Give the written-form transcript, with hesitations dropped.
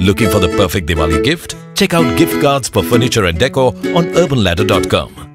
Looking for the perfect Diwali gift? Check out gift cards for furniture and decor on urbanladder.com.